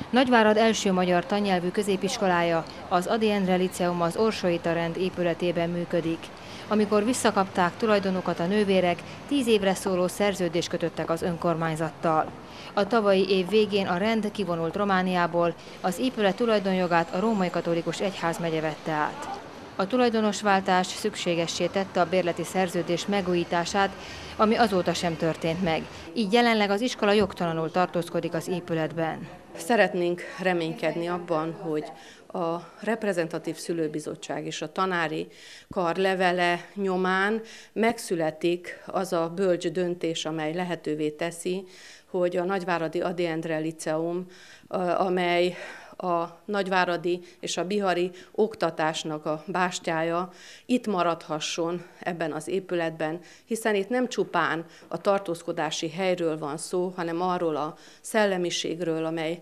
Nagyvárad első magyar tannyelvű középiskolája, az Ady Endre Liceum az Orsolita rend épületében működik. Amikor visszakapták tulajdonukat a nővérek, 10 évre szóló szerződést kötöttek az önkormányzattal. A tavalyi év végén a rend kivonult Romániából, az épület tulajdonjogát a Római Katolikus Egyházmegye vette át. A tulajdonosváltás szükségessé tette a bérleti szerződés megújítását, ami azóta sem történt meg. Így jelenleg az iskola jogtalanul tartózkodik az épületben. Szeretnénk reménykedni abban, hogy a reprezentatív szülőbizottság és a tanári kar levele nyomán megszületik az a bölcs döntés, amely lehetővé teszi, hogy a Nagyváradi Ady Endre Liceum, amely a nagyváradi és a bihari oktatásnak a bástyája itt maradhasson ebben az épületben, hiszen itt nem csupán a tartózkodási helyről van szó, hanem arról a szellemiségről, amely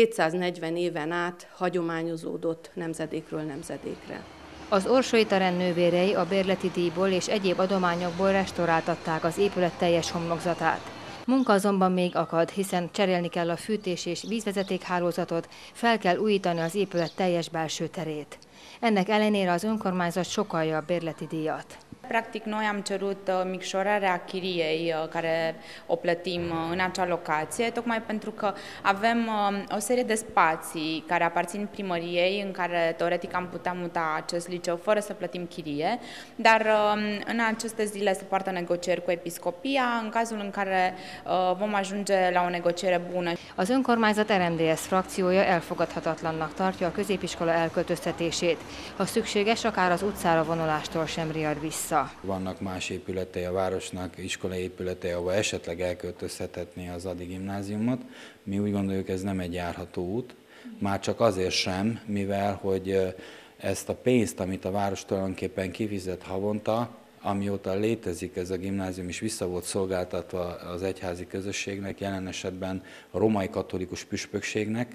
240 éven át hagyományozódott nemzedékről nemzedékre. Az Orsolita rend nővérei a bérleti díjból és egyéb adományokból restauráltatták az épület teljes homlokzatát. Munka azonban még akad, hiszen cserélni kell a fűtés- és vízvezetékhálózatot, fel kell újítani az épület teljes belső terét. Ennek ellenére az önkormányzat sokalja a bérleti díjat. Practic, noi am cerut micșorarea chiriei care o plătim în acea locație, tocmai pentru că avem o serie de spații care aparțin primăriei, în care teoretic am putea muta acest liceu fără să plătim chirie, dar în aceste zile se poartă negocieri cu episcopia, în cazul în care vom ajunge la o negociere bună. Az önkormányzat RMDS frakciója elfogadhatatlannak tartja a középiskola elköltöztetését. Ha szükséges, akár az utcára vonulástól sem riad vissza. Vannak más épületei a városnak, iskolai épületei, ahol esetleg elköltöztethetné az Ady gimnáziumot. Mi úgy gondoljuk, ez nem egy járható út, már csak azért sem, mivel hogy ezt a pénzt, amit a város tulajdonképpen kifizet havonta, amióta létezik ez a gimnázium is vissza volt szolgáltatva az egyházi közösségnek, jelen esetben a Római Katolikus Püspökségnek,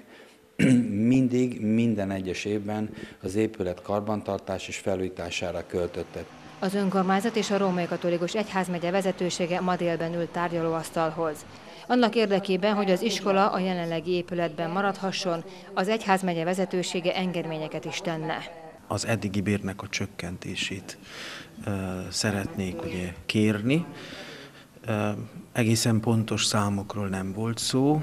mindig, minden egyes évben az épület karbantartás és felújítására költöttek. Az önkormányzat és a Római Katolikus Egyházmegye vezetősége ma délben ült tárgyalóasztalhoz. Annak érdekében, hogy az iskola a jelenlegi épületben maradhasson, az egyházmegye vezetősége engedményeket is tenne. Az eddigi bérnek a csökkentését szeretnék ugye kérni. Egészen pontos számokról nem volt szó.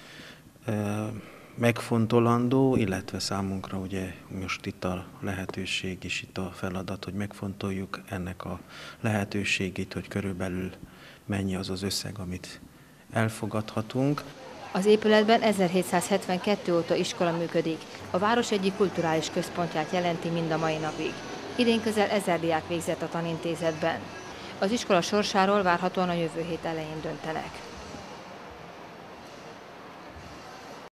Megfontolandó, illetve számunkra ugye most itt a lehetőség és itt a feladat, hogy megfontoljuk ennek a lehetőségét, hogy körülbelül mennyi az az összeg, amit elfogadhatunk. Az épületben 1772 óta iskola működik. A város egyik kulturális központját jelenti mind a mai napig. Idén közel 1000 diák végzett a tanintézetben. Az iskola sorsáról várhatóan a jövő hét elején döntenek.